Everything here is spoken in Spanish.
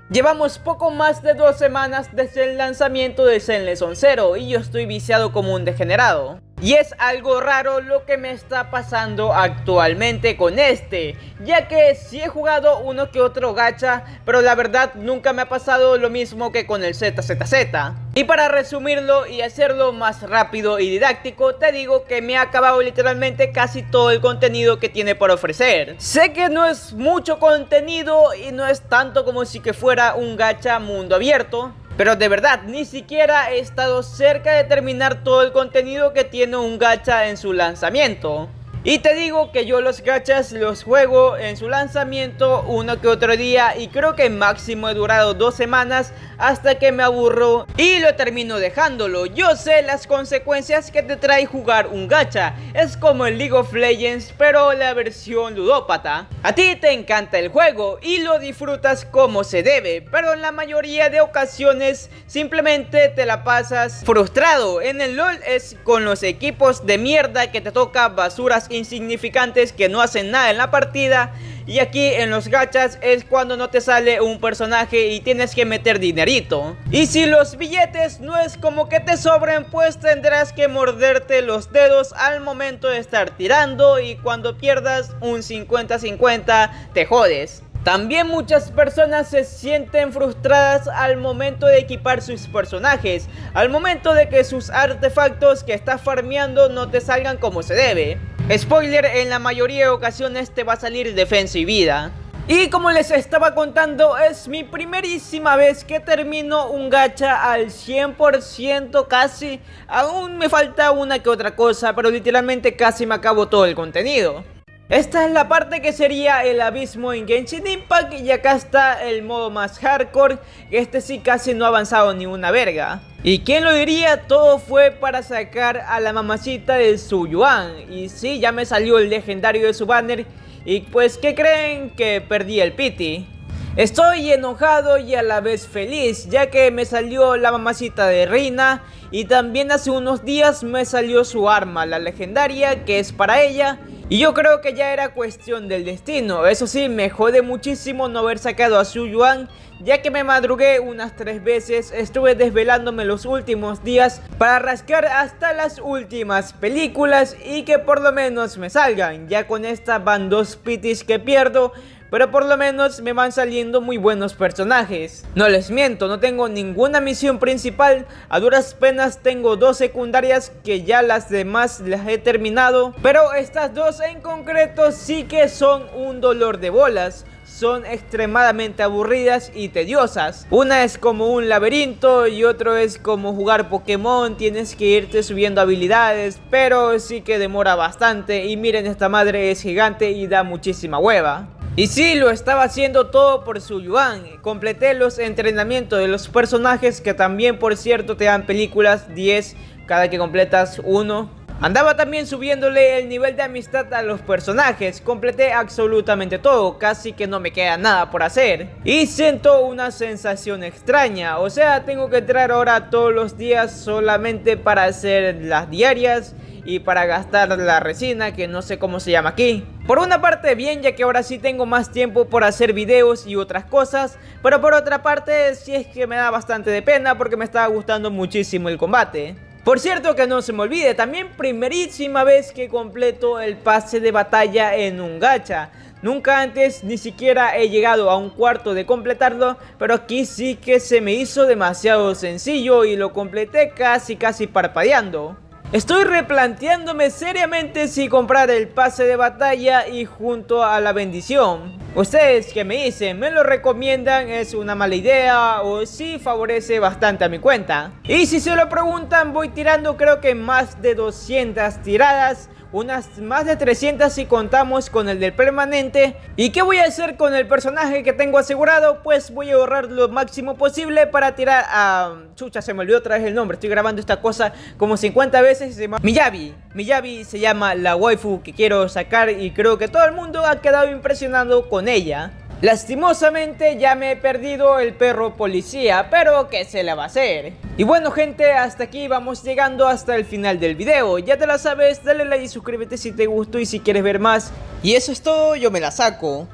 Llevamos poco más de 2 semanas desde el lanzamiento de Zenless Zero y yo estoy viciado como un degenerado. Y es algo raro lo que me está pasando actualmente con ya que sí he jugado uno que otro gacha, pero la verdad nunca me ha pasado lo mismo que con el ZZZ. Y para resumirlo y hacerlo más rápido y didáctico, te digo que me ha acabado literalmente casi todo el contenido que tiene por ofrecer. Sé que no es mucho contenido y no es tanto como si que fuera un gacha mundo abierto, pero de verdad, ni siquiera he estado cerca de terminar todo el contenido que tiene un gacha en su lanzamiento. Y te digo que yo los gachas los juego en su lanzamiento uno que otro día y creo que máximo he durado 2 semanas hasta que me aburro y lo termino dejándolo. Yo sé las consecuencias que te trae jugar un gacha, es como el League of Legends pero la versión ludópata. A ti te encanta el juego y lo disfrutas como se debe, pero en la mayoría de ocasiones simplemente te la pasas frustrado. En el LoL es con los equipos de mierda que te toca basuras insignificantes que no hacen nada en la partida, y aquí en los gachas es cuando no te sale un personaje y tienes que meter dinerito. Y si los billetes no es como que te sobren, pues tendrás que morderte los dedos al momento de estar tirando, y cuando pierdas un 50-50 te jodes. También muchas personas se sienten frustradas al momento de equipar sus personajes, al momento de que sus artefactos que estás farmeando no te salgan como se debe. Spoiler, en la mayoría de ocasiones te va a salir defensa y vida. Y como les estaba contando, es mi primerísima vez que termino un gacha al 100% casi. Aún me falta una que otra cosa, pero literalmente casi me acabo todo el contenido. Esta es la parte que sería el abismo en Genshin Impact, y acá está el modo más hardcore, que este sí casi no ha avanzado ni una verga. Y quién lo diría, todo fue para sacar a la mamacita de Su Yuan. Y sí, ya me salió el legendario de su banner, y pues ¿qué creen? Que perdí el pity. Estoy enojado y a la vez feliz, ya que me salió la mamacita de Reina, y también hace unos días me salió su arma, la legendaria, que es para ella. Y yo creo que ya era cuestión del destino. Eso sí, me jode muchísimo no haber sacado a Su Yuan, ya que me madrugué unas 3 veces, estuve desvelándome los últimos días para rascar hasta las últimas películas y que por lo menos me salgan. Ya con esta van 2 pitis que pierdo, pero por lo menos me van saliendo muy buenos personajes. No les miento, no tengo ninguna misión principal, a duras penas tengo 2 secundarias que ya las demás las he terminado, pero estas 2 en concreto sí que son un dolor de bolas. Son extremadamente aburridas y tediosas. Una es como un laberinto y otro es como jugar Pokémon, tienes que irte subiendo habilidades, pero sí que demora bastante. Y miren, esta madre es gigante y da muchísima hueva. Y sí, lo estaba haciendo todo por Su Yuan. Completé los entrenamientos de los personajes, que también por cierto te dan películas 10 cada que completas uno. Andaba también subiéndole el nivel de amistad a los personajes. Completé absolutamente todo, casi que no me queda nada por hacer. Y siento una sensación extraña, o sea, tengo que entrar ahora todos los días solamente para hacer las diarias y para gastar la resina, que no sé cómo se llama aquí. Por una parte bien, ya que ahora sí tengo más tiempo por hacer videos y otras cosas, pero por otra parte sí es que me da bastante de pena porque me estaba gustando muchísimo el combate. Por cierto, que no se me olvide, también primerísima vez que completo el pase de batalla en un gacha. Nunca antes ni siquiera he llegado a un cuarto de completarlo, pero aquí sí que se me hizo demasiado sencillo y lo completé casi parpadeando. Estoy replanteándome seriamente si comprar el pase de batalla y junto a la bendición. ¿Ustedes qué me dicen? ¿Me lo recomiendan? ¿Es una mala idea? ¿O sí favorece bastante a mi cuenta? Y si se lo preguntan, voy tirando creo que más de 200 tiradas. Unas más de 300 si contamos con el del permanente. ¿Y qué voy a hacer con el personaje que tengo asegurado? Pues voy a ahorrar lo máximo posible para tirar a... Chucha, se me olvidó otra vez el nombre. Estoy grabando esta cosa como 50 veces y se llama Miyabi. Miyabi se llama la waifu que quiero sacar y creo que todo el mundo ha quedado impresionado con ella. Lastimosamente ya me he perdido el perro policía, pero ¿qué se le va a hacer? Y bueno gente, hasta aquí vamos llegando hasta el final del video. Ya te la sabes, dale like y suscríbete si te gustó y si quieres ver más. Y eso es todo, yo me la saco.